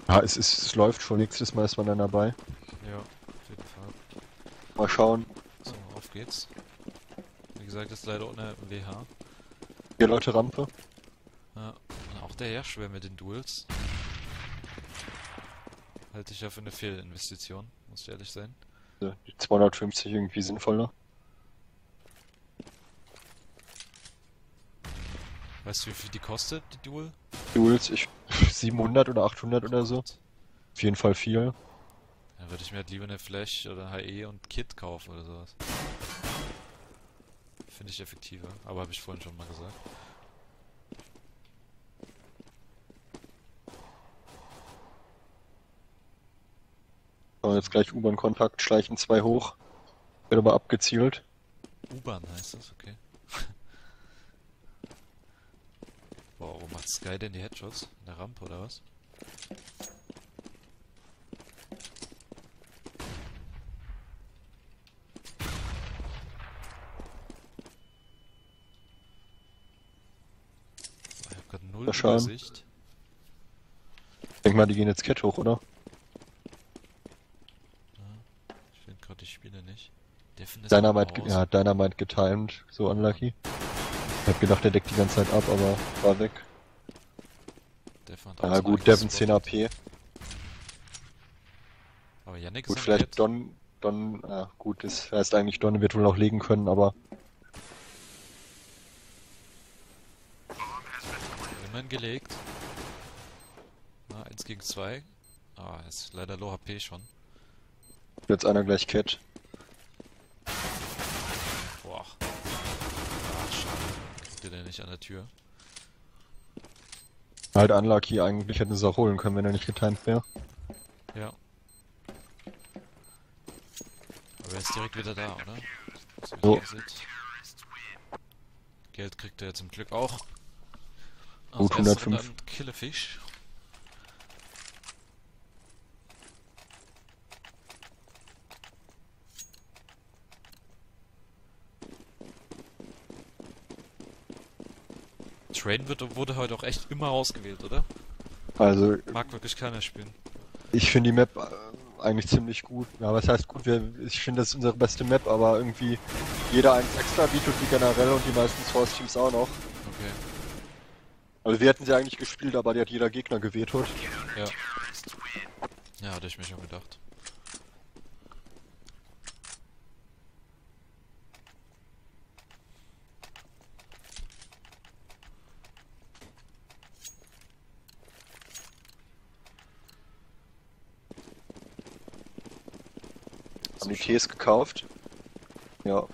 Ja, es läuft schon, nächstes Mal ist man dann dabei. Ja, auf jeden Fall. Mal schauen. So, auf geht's. Wie gesagt, ist leider ohne WH. 4 Leute Rampe. Ja, und auch der Herr mit den Duels. Halte ich ja für eine Fehlinvestition, muss ich ehrlich sein. Die 250 irgendwie sinnvoller. Weißt du, wie viel die kostet, die Duel? Duels, 700 oder 800 oder so. Gott. Auf jeden Fall viel. Dann würde ich mir halt lieber eine Flash oder HE und Kit kaufen oder sowas. Finde ich effektiver, aber habe ich vorhin schon mal gesagt. So, jetzt gleich U-Bahn-Kontakt, schleichen 2 hoch. Wird aber abgezielt. U-Bahn heißt das, okay. Boah, wo macht Sky denn die Headshots? In der Rampe oder was? So, ich hab grad null Der Schaden. Übersicht. Ich denke mal, die gehen jetzt Cat hoch, oder? Ja, ich finde gerade die Spiele nicht. Deffen ist aber Dynamite, raus. ja, Dynamite getimed, so Ja, unlucky. Ich hab gedacht, der deckt die ganze Zeit ab, aber war weg. Deffen hat auch Ja so gut, Devin 10 gespottet. AP. Aber Yannick ist Gut, am vielleicht Jet. Don, ja, gut, das heißt eigentlich Don wird wohl noch legen können, aber Immerhin gelegt. Na, 1 gegen 2. Ah, ist leider Low HP schon. jetzt einer gleich Cat. Boah. Ah, schade. Kriegt ihr den nicht an der Tür? Halt unlucky, eigentlich hätten sie auch holen können, wenn er nicht getimed wäre. Ja. Aber er ist direkt wieder da, oder? So wie So, das aussieht. Geld kriegt er zum Glück auch. gut Also erste Runde 105. an Killefisch. Wurde heute auch echt immer ausgewählt, oder? Also, Mag wirklich keiner spielen. ich finde die Map eigentlich ziemlich gut. Ja, was heißt gut? Ich finde, das ist unsere beste Map, aber irgendwie jeder eins extra bietet wie generell und die meisten Source-Teams auch noch. Okay. Also wir hätten sie eigentlich gespielt, aber die hat jeder Gegner gevetoed. Ja. Ja, hatte ich mir schon gedacht. Haben So, die Ts gekauft. Ja,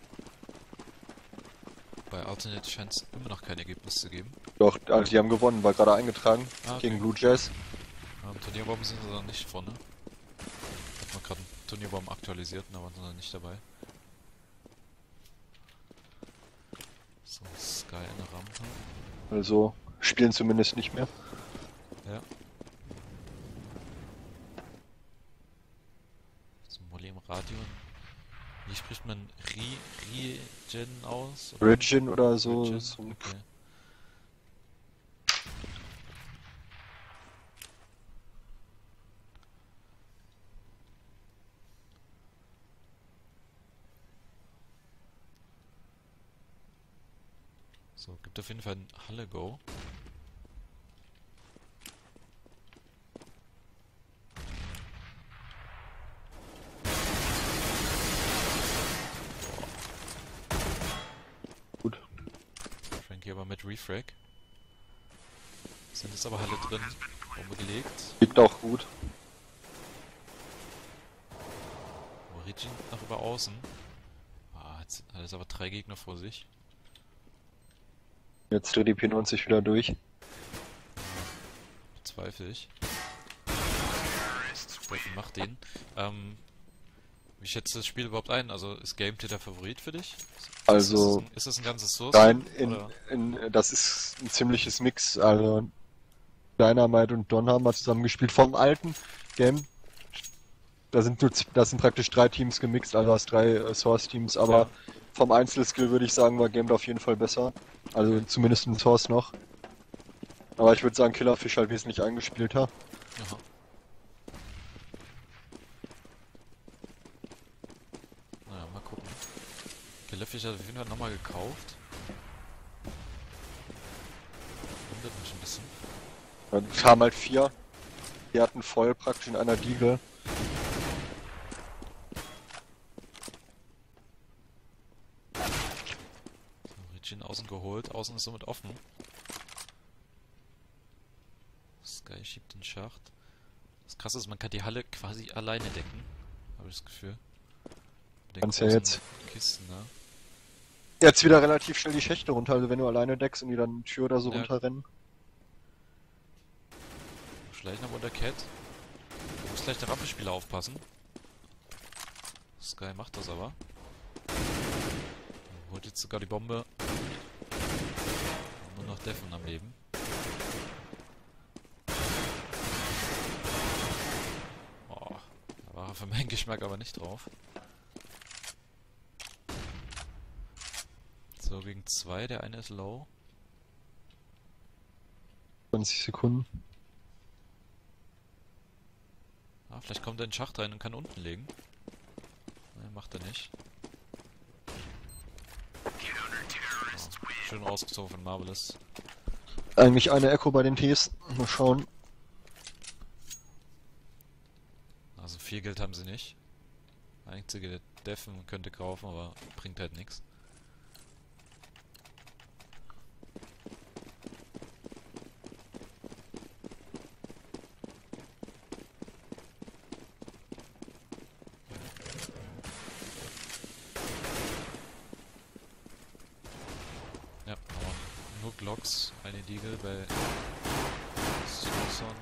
bei Alternate scheint es immer noch kein Ergebnis zu geben. doch, also die haben gewonnen, war gerade eingetragen Ah, okay. gegen Blue Jays. Im Turnierbaum sind sie noch nicht vorne. Hat man gerade einen Turnierbaum aktualisiert, da waren sie noch nicht dabei. So, Sky in der Rampe. Also spielen zumindest nicht mehr. Ja. So, Molly im Radio. Wie spricht man Regen aus? Oder? Origin oder so. Regen? So. Okay. So, gibt auf jeden Fall ein Halle-Go. Gut. Frankie aber mit Refrag. Sind jetzt aber Halle drin. Bombe gelegt. Liegt auch gut. Origin noch über außen. Ah, jetzt hat es aber 3 Gegner vor sich. Jetzt dreht die P90 wieder durch. Bezweifle ich. Steffen macht den. Wie schätzt du das Spiel überhaupt ein? Also ist Game der Favorit für dich? Also Ist das ein ganzes rein Source-Team? Oder? das ist ein ziemliches Mix. Also Dynamite und Don haben mal zusammen gespielt vom alten Game. Da sind praktisch 3 Teams gemixt, also hast 3 Source-Teams, aber Ja, vom Einzelskill würde ich sagen, war Game auf jeden Fall besser. Also okay. zumindest im Source noch. Aber ich würde sagen, Killerfish halt wesentlich eingespielter. Aha. Naja, mal gucken. Killerfisch hat auf jeden Fall nochmal gekauft. Wundert mich ein bisschen. Dann kamen halt 4. Die hatten voll praktisch in einer Diegel. So, Ritschin außen geholt. Außen ist somit offen. Sky schiebt den Schacht. Das Krasse ist, man kann die Halle quasi alleine decken. Habe ich das Gefühl. Mit den Kannst ja großen jetzt. Kisten, ne? Jetzt wieder relativ schnell die Schächte runter, also wenn du alleine deckst und die dann Tür oder so Ja. runterrennen. Schleichen am Untercat. Du musst gleich der Rampenspieler aufpassen. Sky macht das aber. Holt jetzt sogar die Bombe. Nur noch Devon am Leben. Oh, da war er für meinen Geschmack aber nicht drauf. So, gegen 2, der eine ist low. 20 Sekunden. Ah, vielleicht kommt er in den Schacht rein und kann unten legen. Ne, macht er nicht. Oh, schön rausgezogen von Marvelous. Eigentlich eine Echo bei den Ts. Mal schauen. Also viel Geld haben sie nicht. Der einzige, der Deffen könnte kaufen, aber bringt halt nichts. Ja, aber nur Glocks, eine Deagle bei Simpson.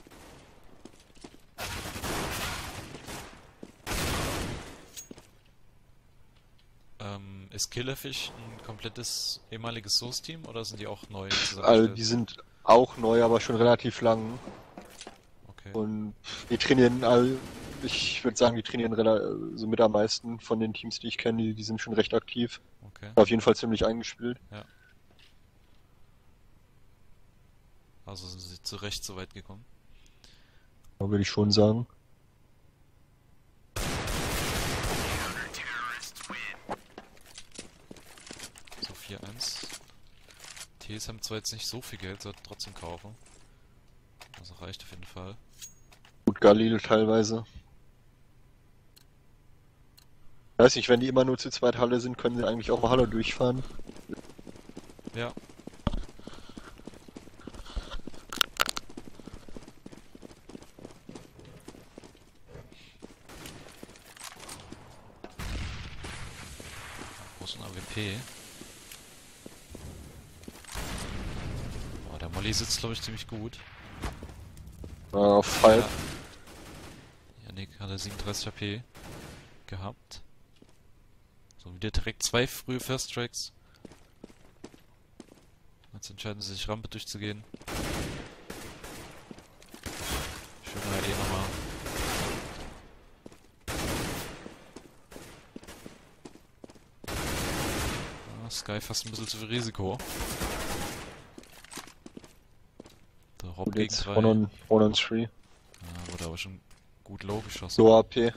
Ist Killerfish ein komplettes ehemaliges Source-Team oder sind die auch neu Also zusammengestellt? die sind auch neu, aber schon relativ lang. Okay. Und die trainieren all. Ich würde sagen, die trainieren so mit am meisten von den Teams, die ich kenne. Die sind schon recht aktiv. Okay. Auf jeden Fall ziemlich eingespielt. Also sind sie zu Recht so weit gekommen. Würde ich schon sagen. So 4-1. Ts haben zwar jetzt nicht so viel Geld, sollten trotzdem kaufen. Also reicht auf jeden Fall. Gut Galil teilweise. Weiß nicht, wenn die immer nur zu zweit Halle sind, können sie eigentlich auch mal Halle durchfahren. Ja. Wo ist ein AWP? Oh, der Molly sitzt glaube ich ziemlich gut. Auf Falk. Yannick hat er 37 HP gehabt. So, wieder direkt 2 frühe First Tracks. Jetzt entscheiden sie sich, Rampe durchzugehen. Schöner nochmal. Ah, Sky fast ein bisschen zu viel Risiko. Der Rob Und gegen jetzt 3. One on 3. Ja, wurde aber schon gut low geschossen. So AP.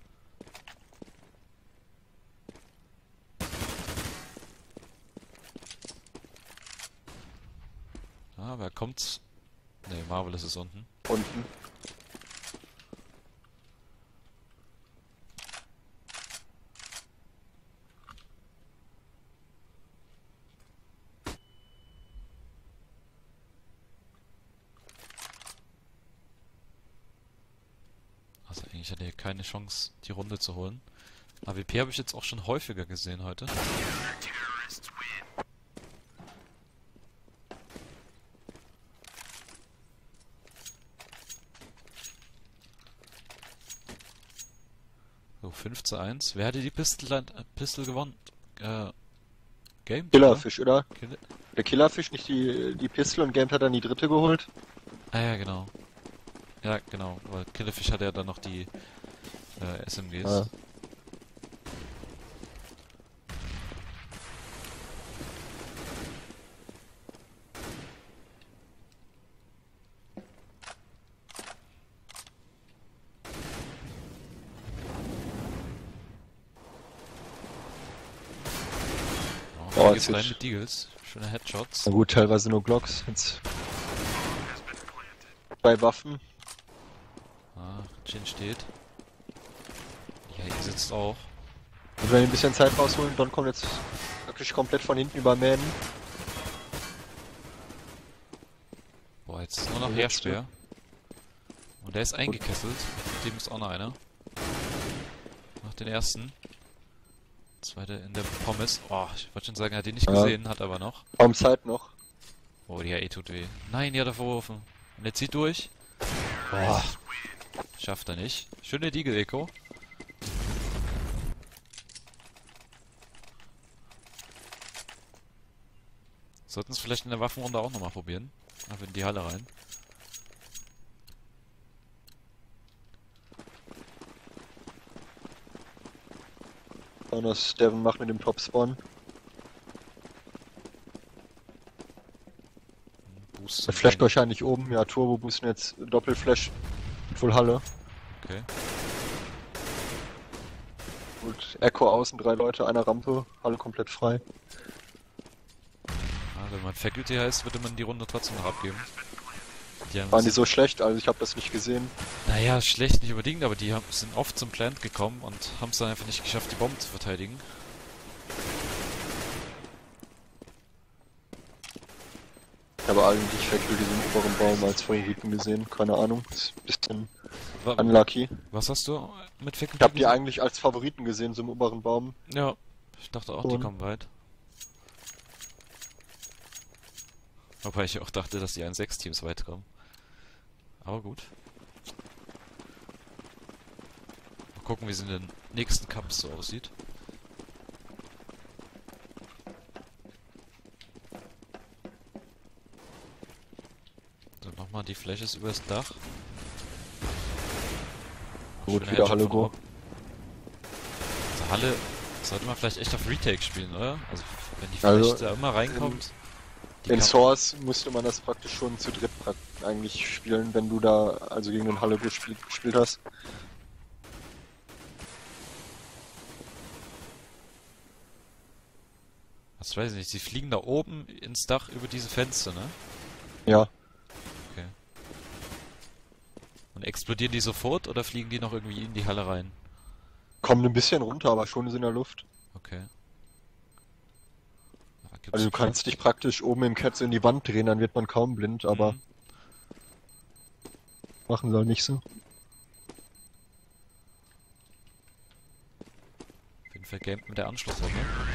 Ah, wer kommt? Ne, Marvelous ist unten. Unten. Also eigentlich hat er keine Chance, die Runde zu holen. AWP habe ich jetzt auch schon häufiger gesehen heute. So, 5:1. Wer hatte die Pistol gewonnen? Game? Killerfish, oder? Kill Der Killerfish, nicht die Pistol und Game hat dann die dritte geholt. Ah ja, genau. Ja, genau. Weil Killerfish hatte ja dann noch die SMGs. Ja. Boah, geht's jetzt- rein mit Deagles. Schöne Headshots. Na gut, teilweise nur Glocks. Jetzt 2 Waffen. Ah, Jin steht. Ja, ihr sitzt auch. Und wenn wir ein bisschen Zeit rausholen, Don kommt jetzt wirklich komplett von hinten übermähen. Boah, jetzt ist nur noch Und Heerspeer. Und der ist eingekesselt. Mit dem ist auch noch einer. Nach den ersten. Zweiter in der Pommes. Oh, ich wollte schon sagen, er hat den nicht Ja. gesehen, hat aber noch. Kaum Zeit noch. Oh, die HE tut weh. Nein, die hat er verworfen. Und er zieht durch. Boah. Schafft er nicht. Schöne Deagle-Eco. Sollten es vielleicht in der Waffenrunde auch nochmal probieren. Einfach in die Halle rein. Und was Devon macht mit dem Top-Spawn. Boost. Er flasht wahrscheinlich oben. Ja, Turbo boosten jetzt Doppelflash. Full Halle. Okay. Gut, Echo außen, 3 Leute, einer Rampe. Halle komplett frei. Ah, wenn man Faculty heißt, würde man die Runde trotzdem noch abgeben. Die haben Waren die so schlecht? Also ich habe das nicht gesehen. Naja, schlecht nicht unbedingt, aber die sind oft zum Plant gekommen und haben es dann einfach nicht geschafft, die Bomben zu verteidigen. Ich habe eigentlich Faculty diesen oberen Baum als Favoriten gesehen. Keine Ahnung. Ist ein bisschen Wa unlucky. Was hast du mit Faculty Ich habe die gesehen? eigentlich als Favoriten gesehen, so im oberen Baum. Ja, ich dachte auch, die Und- kommen weit. Wobei ich auch dachte, dass die 1-6-Teams weit kommen. Aber gut. Mal gucken, wie es in den nächsten Cups so aussieht. So, nochmal die Flashes übers Dach. Gut, Schöner wieder Headshot Halle von go. Rob. Also Halle sollte man vielleicht echt auf Retake spielen, oder? Also wenn die Also, Flash da immer reinkommt. die In kann- Source musste man das praktisch schon zu dritt eigentlich spielen, wenn du da also gegen den Halle gespielt hast. Was weiß ich nicht, sie fliegen da oben ins Dach über diese Fenster, ne? Ja, Okay. Und explodieren die sofort oder fliegen die noch irgendwie in die Halle rein? kommen ein bisschen runter, aber schon ist in der Luft. Okay. Da gibt's Also du kannst dich praktisch oben im Cat so in die Wand drehen, dann wird man kaum blind, aber Mhm. machen soll nicht so. Auf jeden Fall gamed mit der Anschlussrunde.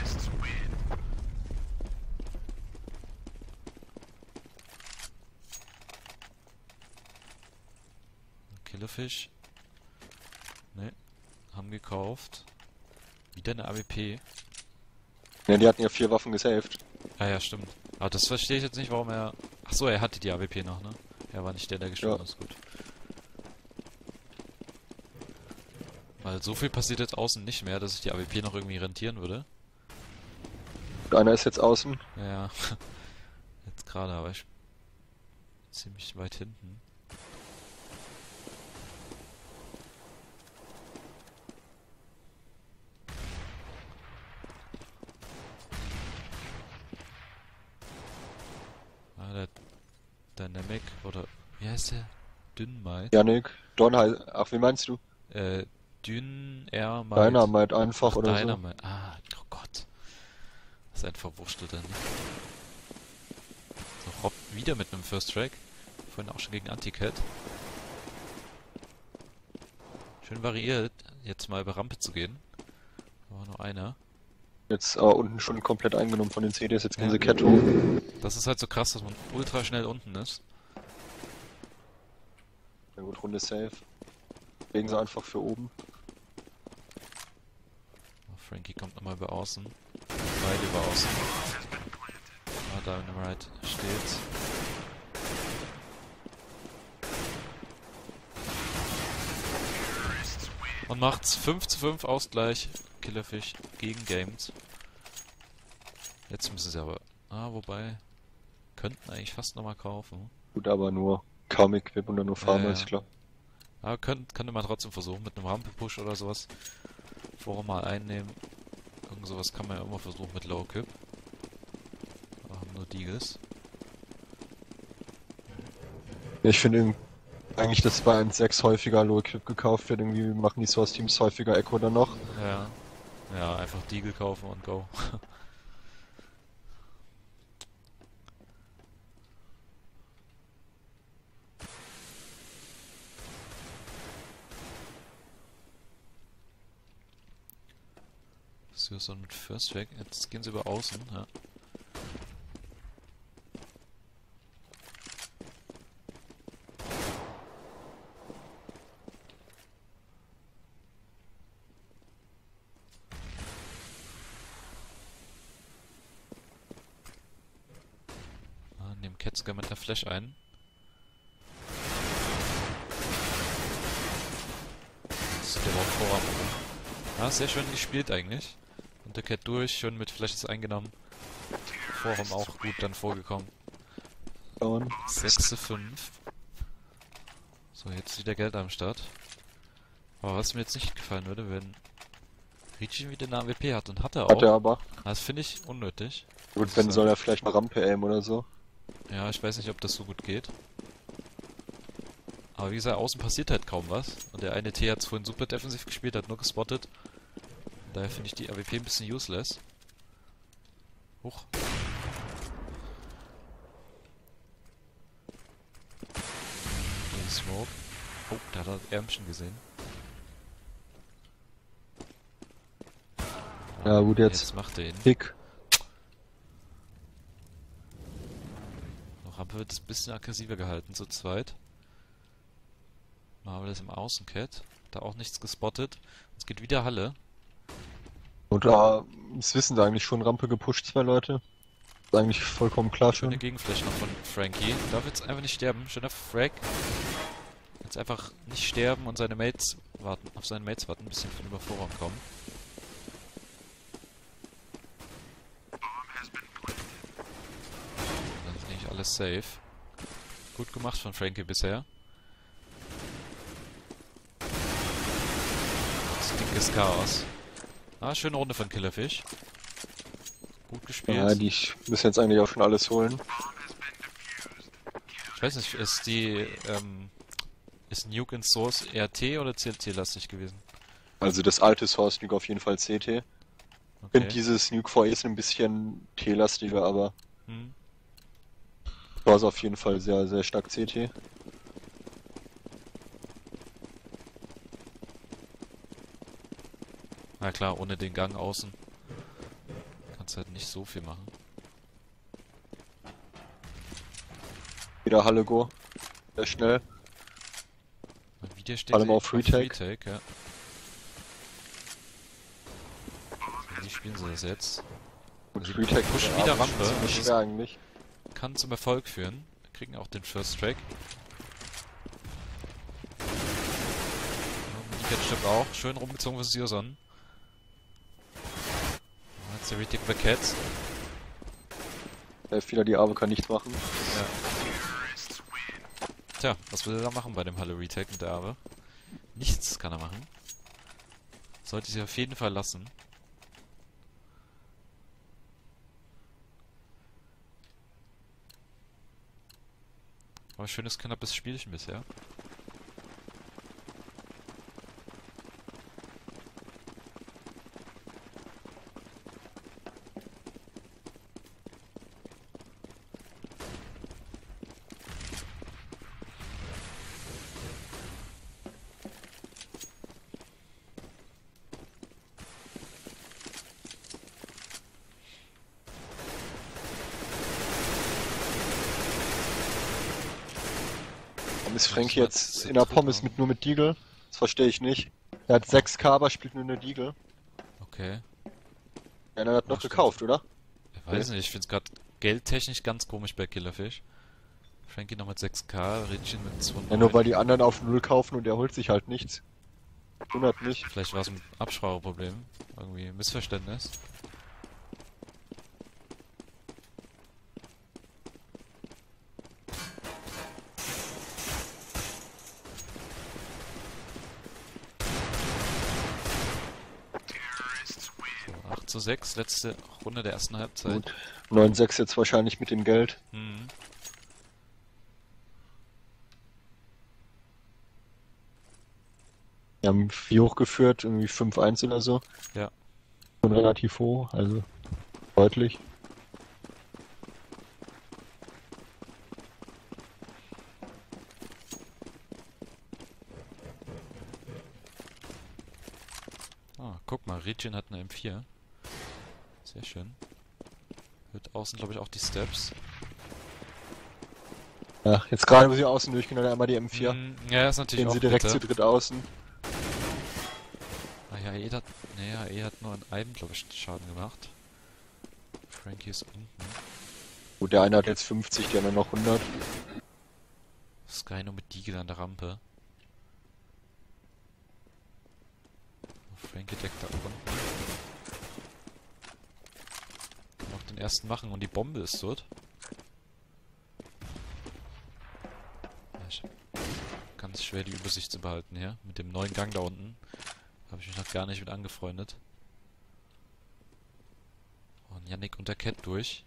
Killerfish. Ne, haben gekauft. Wieder eine AWP. Ja, die hatten ja 4 Waffen gesaved. Ah ja, stimmt. Aber das verstehe ich jetzt nicht, warum er... Ach so, er hatte die AWP noch, ne? Er war nicht der gestorben Ja. ist, gut. Weil so viel passiert jetzt außen nicht mehr, dass sich die AWP noch irgendwie rentieren würde. Und einer ist jetzt außen. Ja, ja. Jetzt gerade, aber ich... ziemlich weit hinten. Ah, der Dynamic, oder... Wie heißt der? Dynamite? Yannick, Don heißt. Ach, wie meinst du? Dynamite. Dynamite einfach Ach, oder Dynamite. Ah, oh Gott. Das ist ein Verwurschtelter, ne? So, Rob wieder mit einem First Track. Vorhin auch schon gegen Anti-Cat. Schön variiert, jetzt mal über Rampe zu gehen. Aber nur einer. so. Jetzt unten schon komplett eingenommen von den CDs, jetzt gehen Ja. sie Cat hoch. Das ist halt so krass, dass man ultra schnell unten ist. Na gut, Runde safe. Legen sie einfach für oben. Oh, Frankie kommt nochmal über außen. Beide über außen. Ah, Dynamite steht. Und macht's 5:5 Ausgleich. Killerfish gegen Games. Jetzt müssen sie aber... Ah, wobei... Könnten eigentlich fast nochmal kaufen. Gut, aber nur kaum Equip und dann nur Farmer, Ja, ist klar. Aber könnte man trotzdem versuchen, mit einem Rampe-Push oder sowas. Vorher mal einnehmen. Irgend sowas kann man ja immer versuchen mit Low Kip. Deagles. Ich finde eigentlich, dass bei 1.6 häufiger Low-Equip gekauft wird. Irgendwie machen die Source-Teams häufiger Echo dann noch. Ja. Ja, einfach Deagle kaufen und go. Susan mit First Track. Jetzt gehen sie über außen, ja. Nehmen Ketzger mit der Flash ein. Das ist der auch Vorraum. Ja, sehr schön gespielt eigentlich. Und der Cat durch, schön mit Flashes eingenommen. Vorraum auch gut dann vorgekommen. 6:5. So, jetzt wieder Geld am Start. Aber was mir jetzt nicht gefallen würde, wenn Ricci wieder eine AWP hat und hat er auch. Hat er aber. Das finde ich unnötig. Gut, wenn soll er vielleicht mal Rampe aimen oder so. Ja, ich weiß nicht, ob das so gut geht. Aber wie gesagt, außen passiert halt kaum was. Und der eine T hat es vorhin super defensiv gespielt, hat nur gespottet. Daher finde ich die AWP ein bisschen useless. Huch. Den Smoke. Oh, da hat er das Ärmchen gesehen. Ja gut, Jetzt macht er ihn. Pick. Rampe wird es ein bisschen aggressiver gehalten, zu zweit. Marvel ist im Außencat. Da auch nichts gespottet. Es geht wieder Halle. Und da, das wissen sie eigentlich schon, Rampe gepusht, 2 Leute. Ist eigentlich vollkommen klar Schöne schon. Gegenfläche noch von Frankie. Darf jetzt einfach nicht sterben. Schöner Frag. Jetzt einfach nicht sterben und seine Mates warten, auf seine Mates warten, ein bisschen von über Vorraum kommen. Dann ist eigentlich alles safe. Gut gemacht von Frankie bisher. Dickes Chaos. Ah, schöne Runde von Killerfish. Gut gespielt. Ja, die müssen jetzt eigentlich auch schon alles holen. Ich weiß nicht, ist Nuke in Source RT oder CLT-lastig gewesen? Also das alte Source Nuke auf jeden Fall CT. Ich Okay. finde dieses Nuke VE ist ein bisschen T-lastiger, aber Hm. war es auf jeden Fall sehr, sehr stark CT. Na klar, ohne den Gang außen kannst du halt nicht so viel machen. Wieder Halle Go. Sehr schnell. Und wieder steht Vor allem sie auf Retake. Retake, ja. Wie spielen sie das jetzt? Und Also Retake pushen wieder Rampe. Ziemlich Das ist- schwer eigentlich. Kann zum Erfolg führen. Wir kriegen auch den First Track. Die stimmt auch. Schön rumgezogen von Sioson. Jetzt der Retake über Cats. Der Fehler, die Abe kann nichts machen. Ja. Tja, was will er da machen bei dem Halle Retake mit der Abe? Nichts kann er machen. Sollte sie auf jeden Fall lassen. Aber schönes, knappes Spielchen bisher. Warum ist Frankie jetzt in der Pommes nur mit Deagle? Das verstehe ich nicht. Er hat 6k, aber spielt nur eine Deagle. Okay. Ja, er hat noch stimmt. gekauft, oder? Ich weiß nicht, ich finde es gerade geldtechnisch ganz komisch bei Killerfish. Frankie noch mit 6k, Ritchie mit 2,9. Ja, nur weil die anderen auf 0 kaufen und er holt sich halt nichts. Wundert mich. Vielleicht war es ein Abspracheproblem. Irgendwie ein Missverständnis. So, 8:6, letzte Runde der ersten Halbzeit. Gut. 9,6 jetzt wahrscheinlich mit dem Geld. Hm. Wir haben 4 hochgeführt, irgendwie 5-1 oder so. Ja. Und relativ hoch, also deutlich. Ah, guck mal, Region hat eine M4. Sehr schön. Wird außen, glaube ich, auch die Steps. Ja, jetzt gerade, wo sie außen durchgehen, dann einmal die M4. Ja, ist natürlich Gehen auch sie direkt bitter. zu dritt außen. Ah ja, E hat nur an einem, glaube ich, Schaden gemacht. Frankie ist unten. Gut, der eine hat jetzt 50, der andere noch 100. Sky nur mit Deagle an der Rampe. Frankie deckt da unten. Kann auch den ersten machen und die Bombe ist dort. Ja, ich hab ganz schwer die Übersicht zu behalten hier. Mit dem neuen Gang da unten. Habe ich mich noch gar nicht mit angefreundet. Und Yannick unter Cat durch.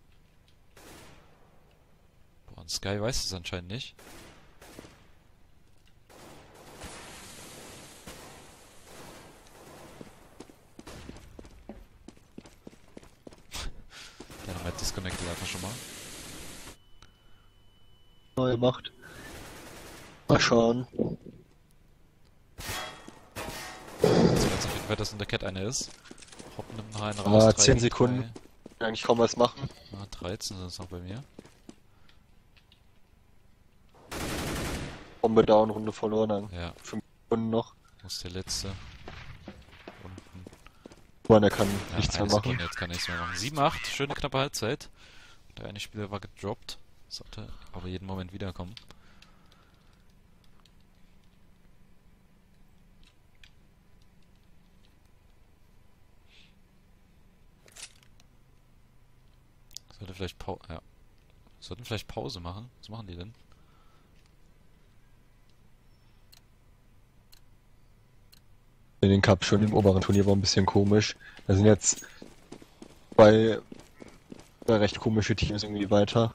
Boah, und Sky weiß es anscheinend nicht. Der nochmal disconnected einfach schon mal. Neue Macht. Mal schauen. Jetzt weiß auf jeden Fall, dass unter Cat einer ist. Hopp nimmt noch einen raus. 10 Sekunden. Eigentlich kaum was machen. 13 sind es noch bei mir. Bombe down, Runde verloren. Dann Ja, 5 Sekunden noch. muss der letzte. Unten. Man, er kann Ja, nichts mehr eine machen. Sekunde, jetzt kann er nichts mehr machen. 7-8, schöne knappe Halbzeit. Der eine Spieler war gedroppt. Sollte aber jeden Moment wiederkommen. Sollte vielleicht Sollten vielleicht Pause machen. Was machen die denn? In den Cup schon im oberen Turnier war ein bisschen komisch. Da sind jetzt zwei recht komische Teams irgendwie weiter.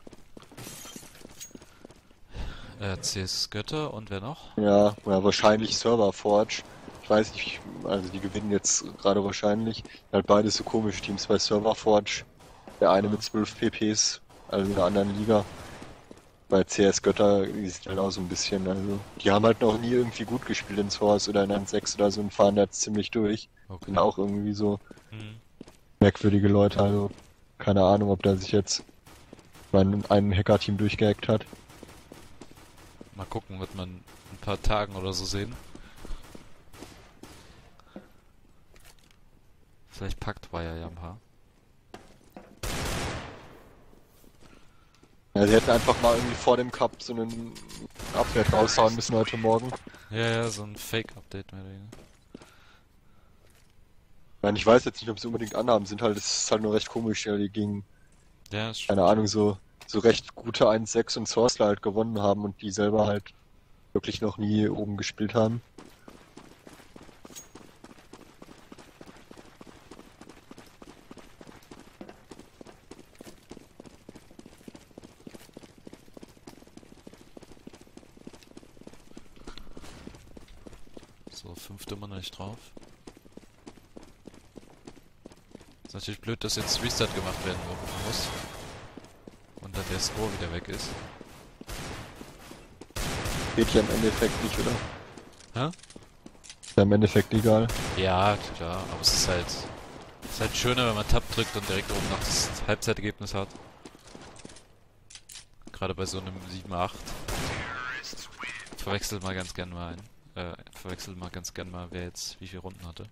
CS Götter und wer noch? Ja, wahrscheinlich Server Forge. Ich weiß nicht, also die gewinnen jetzt gerade wahrscheinlich. Halt beides so komische Teams bei Server Forge. Der eine mit 12 PPs, also in einer anderen Liga. Bei CS Götter, die sind halt auch so ein bisschen, also die haben halt noch nie irgendwie gut gespielt in Source oder in 1.6 oder so und fahren da jetzt ziemlich durch. Okay. Sind auch irgendwie so Hm. merkwürdige Leute, also keine Ahnung, ob da sich jetzt ein Hacker-Team durchgehackt hat. Mal gucken, wird man in ein paar Tagen oder so sehen. Vielleicht packt Wire ja ein paar. Ja, sie hätten einfach mal irgendwie vor dem Cup so einen Update raushauen müssen heute Morgen. Ja, so ein Fake-Update mehr oder weniger. Ich meine, ich weiß jetzt nicht, ob sie unbedingt anhaben, es ist halt nur recht komisch, ja, die gegen, Ja, ist keine Ahnung, so recht gute 1.6 und Sourceler halt gewonnen haben und die selber halt wirklich noch nie oben gespielt haben. so, 5. immer noch nicht drauf. Ist natürlich blöd, dass jetzt Restart gemacht werden muss. Und dann der Score wieder weg ist. Geht ja im Endeffekt nicht, oder? Hä? Ist ja im Endeffekt egal. Ja, klar, aber es ist halt schöner, wenn man Tab drückt und direkt oben noch das Halbzeitergebnis hat. Gerade bei so einem 7-8. Verwechselt mal ganz gern mal wer jetzt wie viele Runden hatte.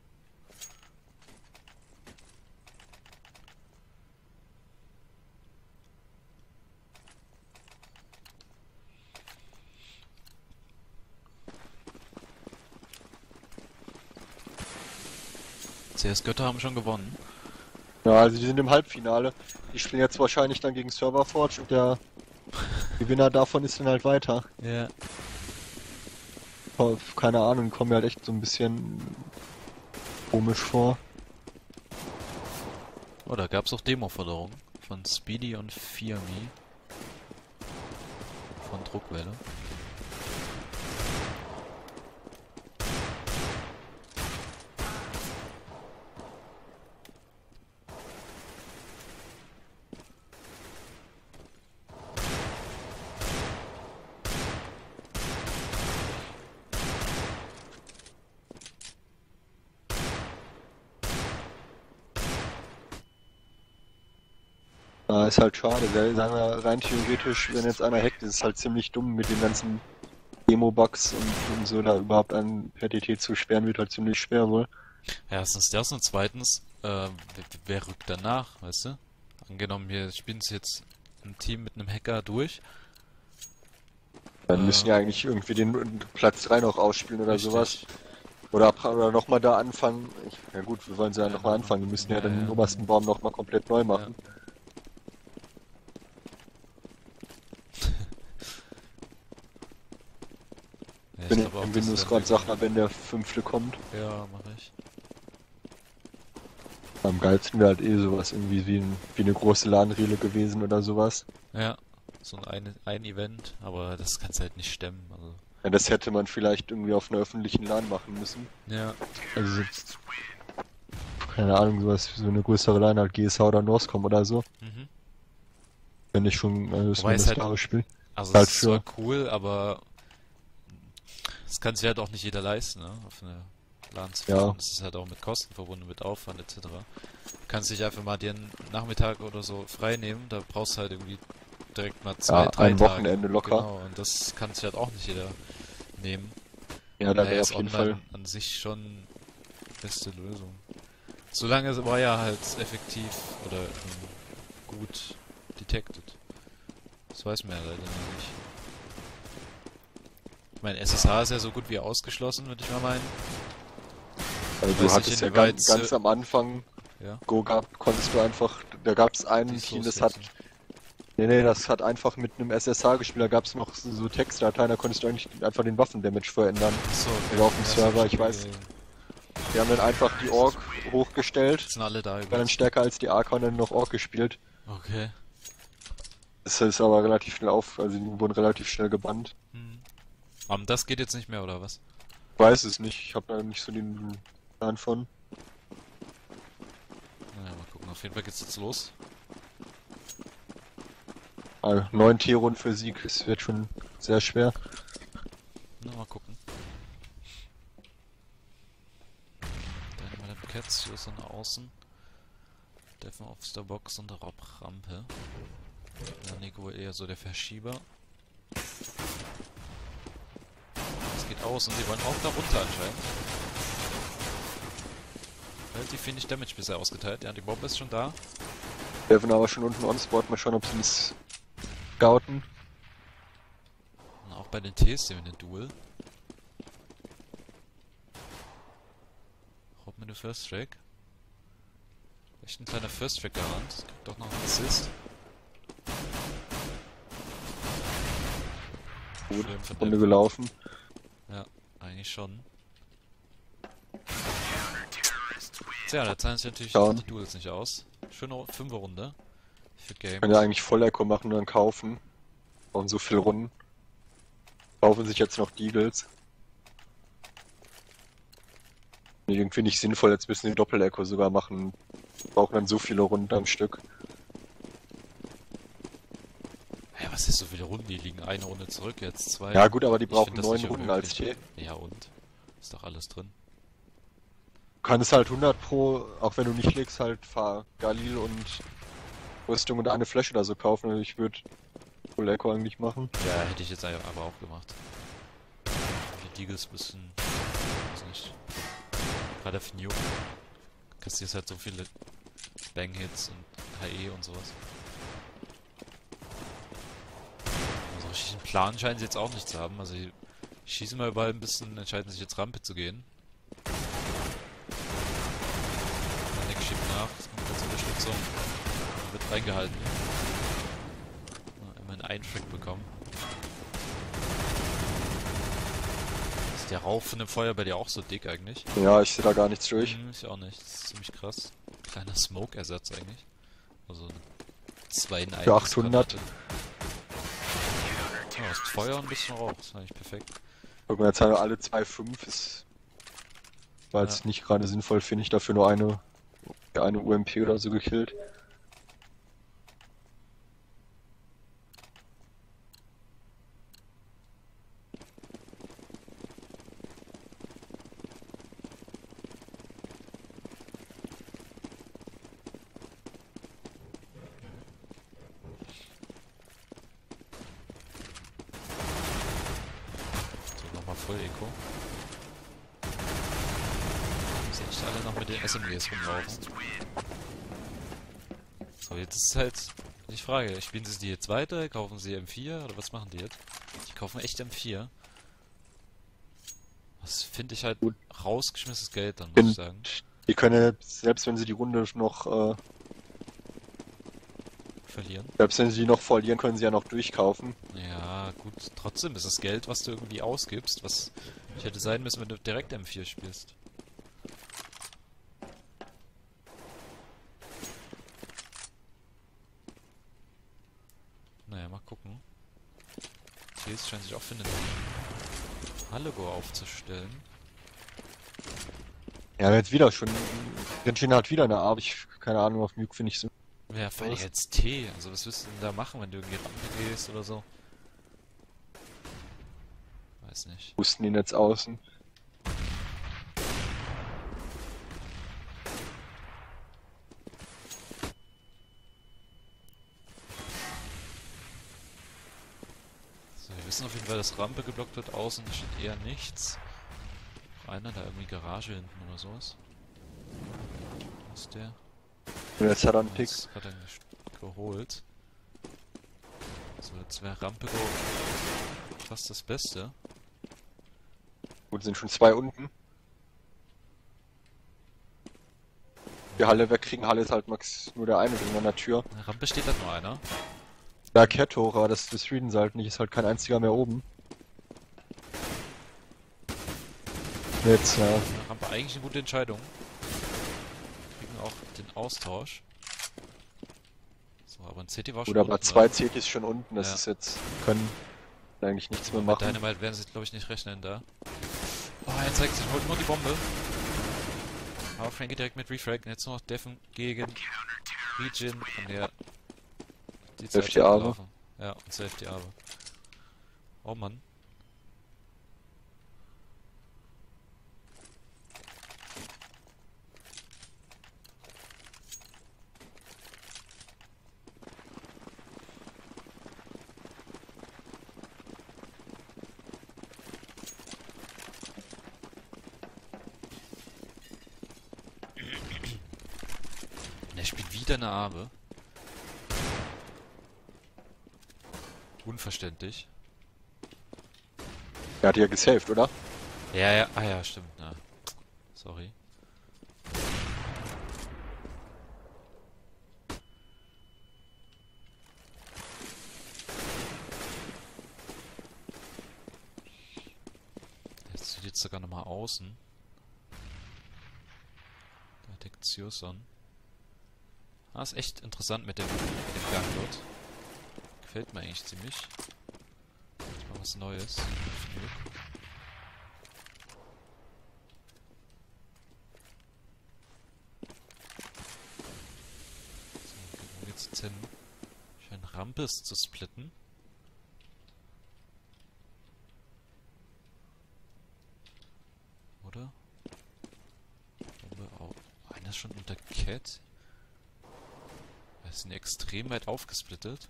CS Götter haben schon gewonnen. Ja, also die sind im Halbfinale. Die spielen jetzt wahrscheinlich dann gegen Server Forge und der Gewinner davon ist dann halt weiter. Ja. Keine Ahnung, kommen mir halt echt so ein bisschen komisch vor. Oh, da gab's auch Demo-Forderungen von Speedy und Fear Me. Von Druckwelle. Ist halt schade, weil sagen wir, rein theoretisch, wenn jetzt einer hackt, ist es halt ziemlich dumm mit den ganzen Demo-Bugs und so da überhaupt an per DT zu sperren, wird halt ziemlich schwer wohl. Ja, erstens das und zweitens, wer rückt danach, weißt du? Angenommen, wir spielen es jetzt ein Team mit einem Hacker durch. Dann müssen ja eigentlich irgendwie den Platz 3 noch ausspielen oder Richtig. sowas. Oder nochmal da anfangen. Ja gut, wir wollen sie ja nochmal anfangen. Wir müssen ja dann den obersten Baum nochmal komplett neu machen. Ja, Wenn ich glaube auch, im das Windows ist gerade sagt, wenn der 5. kommt. Ja, mach ich. Am geilsten wäre halt eh sowas irgendwie wie eine große LAN-Riele gewesen oder sowas. Ja, so ein Event, aber das kannst du halt nicht stemmen. Also. Ja, das hätte man vielleicht irgendwie auf einer öffentlichen LAN machen müssen. Ja. Also keine Ahnung, sowas, so eine größere LAN, halt GSH oder Northcom oder so. Mhm. Wenn ich schon Wobei es halt, das Spiel. also Halt es ist zwar cool, aber das kann sich halt auch nicht jeder leisten, ne? Auf eine LAN zu fahren. Ja. Das ist halt auch mit Kosten verbunden, mit Aufwand etc. Du kannst dich einfach mal dir einen Nachmittag oder so frei nehmen, da brauchst du halt irgendwie direkt mal 2, 3 ein Tage. Wochenende locker. Genau, und das kann sich halt auch nicht jeder nehmen. Ja, da Daher wäre ist auf jeden online Fall. an sich schon beste Lösung. Solange war ja halt effektiv oder gut detected. Das weiß man ja leider noch nicht. Ich meine, SSH ist ja so gut wie ausgeschlossen, würde ich mal meinen. Also Weiß du nicht, hattest ja inwieweit, ganz am Anfang, Ja. konntest du einfach, da gab es ein Die Team, Source das hat, setzen. nee, das hat einfach mit einem SSH gespielt, da gab es noch so Textdateien, da konntest du eigentlich einfach den Waffendamage verändern. Achso, okay. Oder auf dem Ja, Server, so ich weiß. Spiele Die haben dann einfach die Org hochgestellt, sind alle da war dann übrigens. stärker als die AK und dann noch Org gespielt. Okay. Das ist aber relativ schnell also die wurden relativ schnell gebannt. Hm. Aber das geht jetzt nicht mehr, oder was? Ich weiß es nicht, ich habe da nicht so den Plan von. Naja, mal gucken. Auf jeden Fall geht's jetzt los. 9 T-Runden für Sieg, es wird schon sehr schwer. Na, mal gucken. Dynamite Cats, hier ist ein Außen. Defen auf der Box und Rob Rampe. Ja, Nico eher so der Verschieber. Es geht aus und sie wollen auch da runter anscheinend. Relativ wenig Damage bisher ausgeteilt. Ja, die Bombe ist schon da. Devin aber schon unten on-spot, mal schauen, ob sie es scouten. Und auch bei den Ts sehen wir eine Duel. Rob mit dem First Track. Echt ein kleiner First Track gerannt. Es gibt doch noch einen Assist. Gut, Schön von Runde Devin. gelaufen. Ja, eigentlich schon. Tja, da zahlen sich natürlich Schauen. die Duels nicht aus. Schöne 5er Runde für Games. Können ja eigentlich Voll-Echo machen und dann kaufen. Brauchen so viele Runden. Kaufen sich jetzt noch die Eagles. Irgendwie nicht sinnvoll, jetzt müssen die Doppel-Echo sogar machen. Brauchen dann so viele Runden am Stück. Ja, was ist so viele Runden? Die liegen eine Runde zurück, jetzt 2. Ja gut, aber die Ich brauchen find das 9 nicht Runden als unmöglich. T. Ja und? Ist doch alles drin. Du kannst halt 100 pro, auch wenn du nicht legst, halt Galil und Rüstung und eine Flasche oder so kaufen. Also ich würde Full-Echo eigentlich machen. Ja, hätte ich jetzt aber auch gemacht. Die Deagles bisschen, weiß nicht. Gerade auf New kassierst halt so viele Bang-Hits und HE und sowas. Also richtig einen Plan scheinen sie jetzt auch nicht zu haben. Also die schießen mal überall ein bisschen, entscheiden sich jetzt Rampe zu gehen. Nick schiebt nach, es kommt als Unterstützung. Wird reingehalten. Immerhin einen Track bekommen. Ist der Rauch von dem Feuer bei dir auch so dick eigentlich? Ja, ich sehe da gar nichts durch. Ist ja auch nicht. Das ist ziemlich krass. Kleiner Smoke-Ersatz eigentlich. Also 2 in einem Für 800. Ja, ist Feuer und ein bisschen Rauch. Das ist eigentlich perfekt. Guck mal, jetzt haben wir alle 2,5. Ist war jetzt Ja. nicht gerade sinnvoll, finde ich, dafür nur eine UMP oder so gekillt. So, nochmal voll Eco. Sehe ich alle noch mit den SMGs rumlaufen. So, jetzt ist halt die Frage, spielen sie die jetzt weiter, kaufen sie M4 oder was machen die jetzt? Die kaufen echt M4. Das finde ich halt Gut. rausgeschmissenes Geld dann, muss ich sagen. Die können ja, selbst wenn sie die Runde noch, Verlieren. selbst wenn sie die noch verlieren, können sie ja noch durchkaufen. Ja, gut, trotzdem ist das Geld, was du irgendwie ausgibst, was ich hätte sein müssen, wenn du direkt M4 spielst. Naja, mal gucken. TS scheint sich auch für eine Hallego aufzustellen. Ja, jetzt wieder schon. Genshin hat wieder eine Art. Keine Ahnung, auf Nuke finde ich so. Ja, vor allem jetzt T. Also was wirst du denn da machen, wenn du irgendwie Rampe gehst oder so? Weiß nicht. Pusten ihn jetzt außen. So, wir wissen auf jeden Fall, dass Rampe geblockt wird. Außen steht eher nichts. Einer da irgendwie Garage hinten oder sowas. Was ist der? Und jetzt hat er einen Pick. Jetzt hat er ihn geholt. So, jetzt wäre Rampe fast das Beste. Gut, sind schon 2 unten. Die Halle wegkriegen. Halle ist halt max nur der eine drin an der Tür. Na, Rampe steht da nur einer. Da Ketto, aber das readen sie halt nicht. Ist halt kein einziger mehr oben. Jetzt, ja. Rampe eigentlich eine gute Entscheidung. Kriegen auch den Austausch. So, aber ein CT war schon Gut, aber unten, 2 oder? CTs schon unten. Das Ja. ist jetzt. Können eigentlich nichts mehr Mit machen. Dynamite werden sie, glaube ich, nicht rechnen da. Oh, er zeigt sich, holt nur die Bombe. Aber Frankie direkt mit Refrag. Und jetzt nur noch Deffen gegen Region. Und der... Die Zeit Safety ist Arbe. abgelaufen. Ja, und Safety Arbe. Oh Mann. Und er spielt wieder eine Arbe. Unverständlich. Er hat ja gesaved, oder? Ja, ja, ah ja, stimmt, ja. Sorry. Jetzt steht jetzt sogar nochmal außen. Da deckt Zeus an. Ah, ist echt interessant mit dem Gang dort. Gefällt mir eigentlich ziemlich. Jetzt mal was Neues. So, wo geht's jetzt hin? Scheint Rampes zu splitten. Oder? Oh, einer ist schon unter Cat. Wir sind extrem weit aufgesplittet.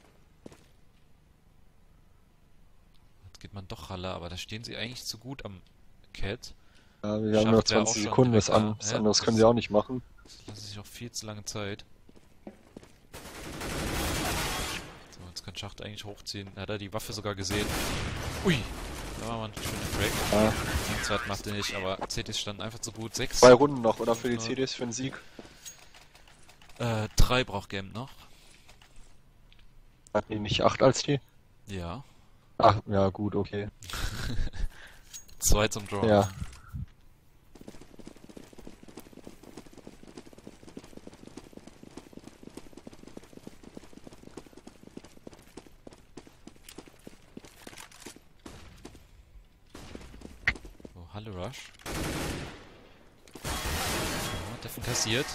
Jetzt geht man doch Halle, aber da stehen sie eigentlich zu gut am Cat. Ja, wir haben nur Schacht wäre auch 20 schon Sekunden, direkt was, da. was Ja, anderes können das- sie auch nicht machen. Das lassen sich auch viel zu lange Zeit. So, jetzt kann Schacht eigentlich hochziehen. Er hat da die Waffe sogar gesehen. Ui! Da war mal ein schöner Break. Ja. Den zweiten macht er nicht, aber CTs standen einfach zu gut. 6. 2 Runden noch, oder? Für die Ja. CDs für den Sieg. 3 braucht Game noch. Hatten die nicht 8 als die? Ja. Ach, ja, gut, okay. 2 zum Draw. Ja. Halle Rush. So, Deffen kassiert.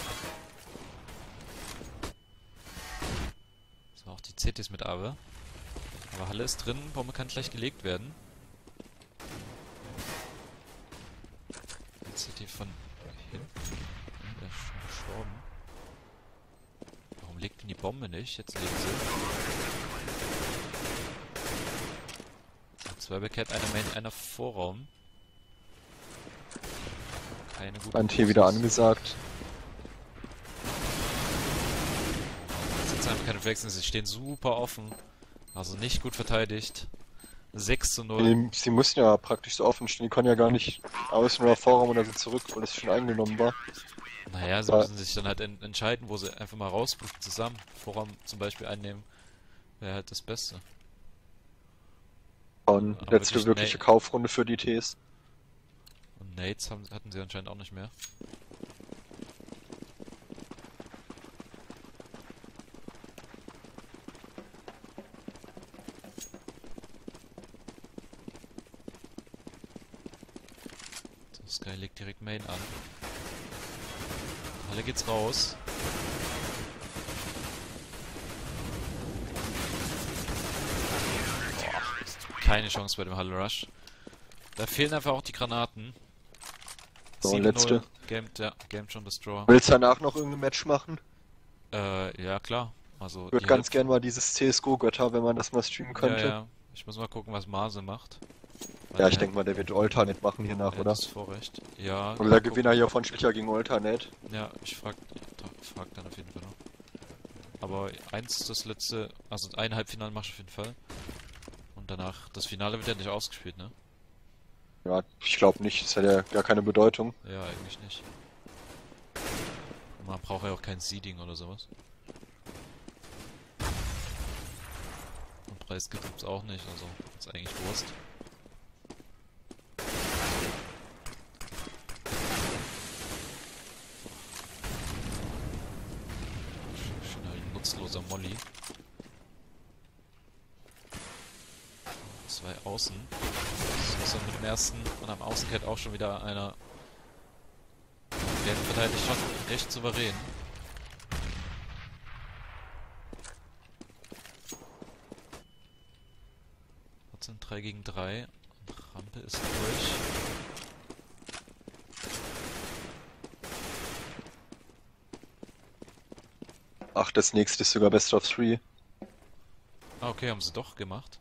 So, auch die CTs mit Awe. Aber Halle ist drin, Bombe kann gleich gelegt werden. Die CT von hinten. Der ist schon gestorben. Warum legt denn die Bombe nicht? Jetzt legt sie. Zwei Backhead, einer Main, einer Vorraum. Keine gute Ein T wieder angesagt. Jetzt sind einfach keine Flexen, sie stehen super offen. Also nicht gut verteidigt. 6:0. Sie mussten ja praktisch so offen stehen, die können ja gar nicht außen oder Vorraum oder so zurück, weil es schon eingenommen war. Naja, sie müssen sich dann halt entscheiden, wo sie einfach mal rauspusten zusammen. Vorraum zum Beispiel einnehmen, wäre halt das Beste. Und Aber letzte wirkliche Kaufrunde für die Ts. Und Nades hatten sie anscheinend auch nicht mehr. So, Sky legt direkt Main an. Halle geht's raus. Keine Chance bei dem Halle Rush. Da fehlen einfach auch die Granaten. So, letzte. Gamed schon das Draw. Willst du danach noch irgendein Match machen? Ja klar. Also Ich würde ganz gern mal dieses CSGO-Götter, wenn man das mal streamen könnte. Ja. Ich muss mal gucken, was Mase macht. Ja, ich denke mal, der wird Alternate machen hier nach, oder? Das ist Vorrecht. Ja. Oder der Gewinner hier von Schlicher gegen Alternate. Ja, ich frag dann auf jeden Fall noch. Aber das letzte, also ein Halbfinale mach ich auf jeden Fall. Und danach, das Finale wird ja nicht ausgespielt, ne? Ja, ich glaube nicht, das hat ja gar keine Bedeutung. Ja, eigentlich nicht. Und man braucht ja auch kein Seeding oder sowas. Und Preisgeld gibt's auch nicht, also ist eigentlich Wurst. Schöner nutzloser Molly. Zwei Außen. Das ist dann mit dem ersten und am Außenkett auch schon wieder einer. Der verteidigt schon echt souverän. Trotzdem 3 gegen 3 und Rampe ist durch. Ach, das nächste ist sogar Best of 3. Ah, okay, haben sie doch gemacht.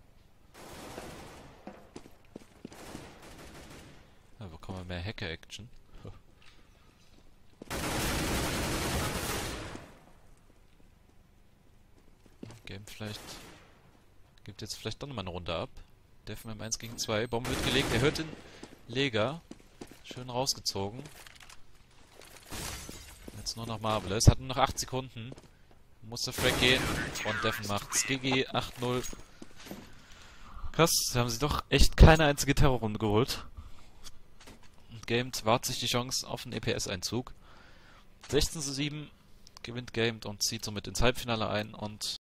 Da bekommen wir mehr Hacker-Action. Game vielleicht. Gibt jetzt vielleicht doch nochmal eine Runde ab. Deffen im 1 gegen 2. Bombe wird gelegt. Er hört den Leger. Schön rausgezogen. Jetzt nur noch Marvelous. Hat nur noch 8 Sekunden. Muss der Frag gehen. Und Deffen macht's. GG 8:0. Krass, da haben sie doch echt keine einzige Terrorrunde geholt. Und Gamed wahrt sich die Chance auf einen EPS-Einzug. 16:7 gewinnt Gamed und zieht somit ins Halbfinale ein und